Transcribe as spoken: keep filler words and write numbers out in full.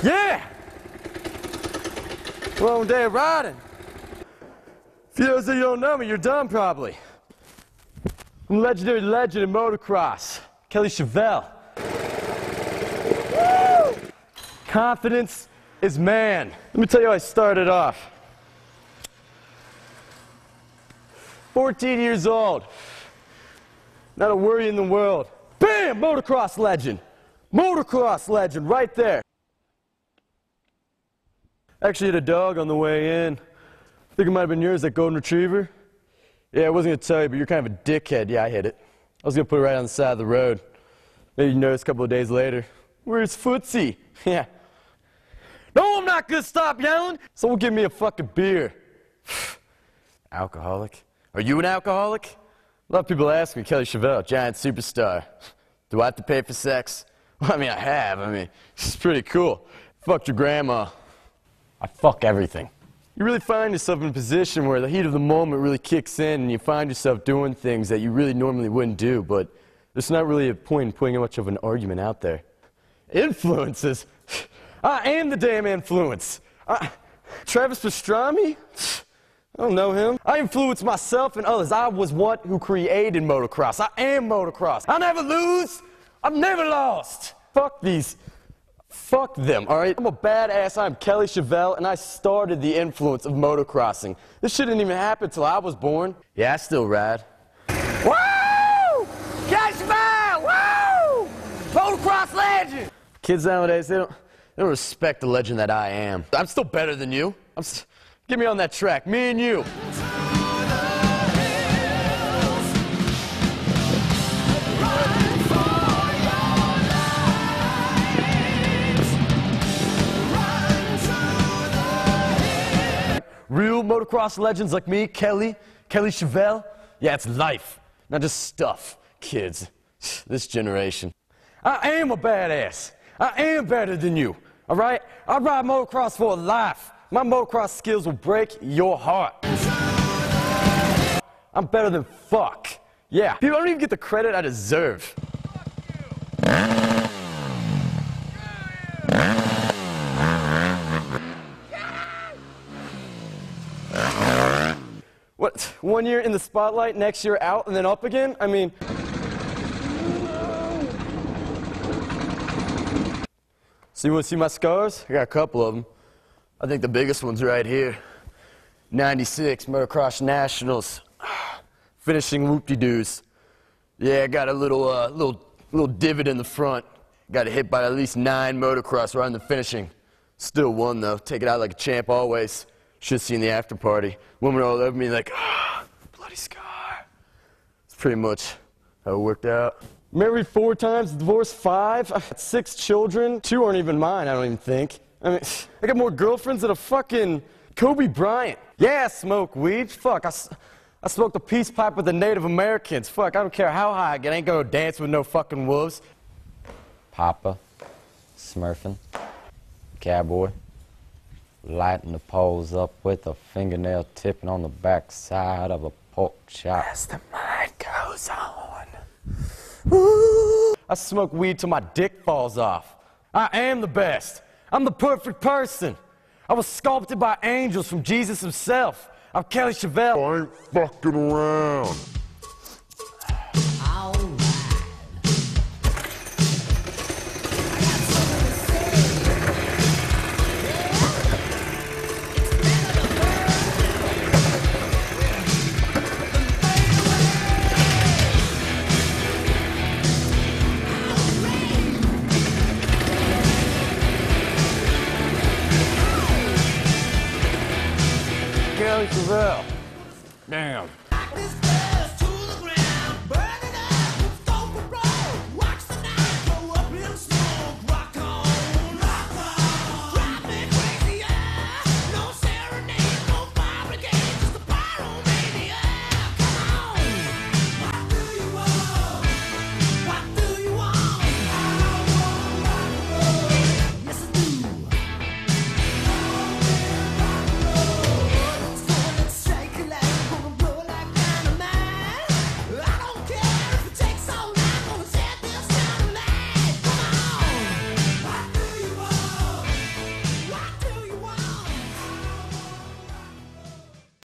Yeah! Long day of riding. For those of you who don't know me, you're dumb probably. I'm a legendary legend in motocross, Kelly Chevelle. Woo! Confidence is man. Let me tell you how I started off. fourteen years old. Not a worry in the world. Bam! Motocross legend. Motocross legend right there. Actually hit a dog on the way in. I think it might have been yours, that golden retriever. Yeah, I wasn't going to tell you, but you're kind of a dickhead. Yeah, I hit it. I was going to put it right on the side of the road. Maybe you notice a couple of days later. Where's Footsie? Yeah. No, I'm not going to stop yelling. Someone give me a fucking beer. Alcoholic? Are you an alcoholic? A lot of people ask me, Kelly Chevelle, giant superstar. Do I have to pay for sex? Well, I mean, I have. I mean, it's pretty cool. Fucked your grandma. I fuck everything. You really find yourself in a position where the heat of the moment really kicks in and you find yourself doing things that you really normally wouldn't do, but there's not really a point in putting much of an argument out there. Influences? I am the damn influence. I, Travis Pastrami? I don't know him. I influence myself and others. I was one who created motocross. I am motocross. I never lose. I've never lost. Fuck these. Fuck them, all right? I'm a badass. I'm Kelly Chevelle, and I started the influence of motocrossing. This shit didn't even happen till I was born. Yeah, I still ride. Woo! Kelly Chevelle! Woo! Motocross legend! Kids nowadays, they don't, they don't respect the legend that I am. I'm still better than you. I'm st Get me on that track, me and you. Real motocross legends like me, Kelly, Kelly Chevelle, yeah, it's life, not just stuff, kids. This generation. I am a badass. I am better than you, all right? I ride motocross for a life. My motocross skills will break your heart. I'm better than fuck. Yeah, people don't even get the credit I deserve. What, one year in the spotlight, next year out, and then up again? I mean... So you want to see my scars? I got a couple of them. I think the biggest one's right here. ninety-six Motocross Nationals. Finishing whoop-de-doos. Yeah, I got a little, uh, little, little divot in the front. Got hit by at least nine motocross right in the finishing. Still won, though. Take it out like a champ always. Should've seen the after party. Women all over me like, ah, bloody scar. It's pretty much how it worked out. Married four times, divorced five. I got six children. Two aren't even mine, I don't even think. I mean, I got more girlfriends than a fucking Kobe Bryant. Yeah, I smoke weed. Fuck, I, I smoked a peace pipe with the Native Americans. Fuck, I don't care how high I get. I ain't gonna dance with no fucking wolves. Papa, smurfing, cowboy, lighting the poles up with a fingernail tipping on the back side of a pork chop. As the night goes on. Ooh. I smoke weed till my dick falls off. I am the best. I'm the perfect person. I was sculpted by angels from Jesus himself. I'm Kelly Chevelle. I ain't fucking around. Kelly Chevelle. Damn.